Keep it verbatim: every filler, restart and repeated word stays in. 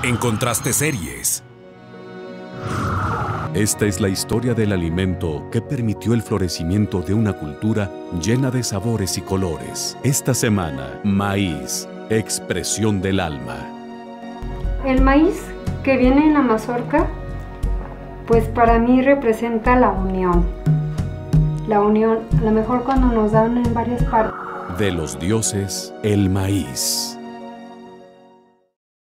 Encontraste series. Esta es la historia del alimento que permitió el florecimiento de una cultura llena de sabores y colores. Esta semana, maíz, expresión del alma. El maíz que viene en la mazorca, pues para mí representa la unión. La unión, a lo mejor cuando nos dan en varias partes. De los dioses, el maíz.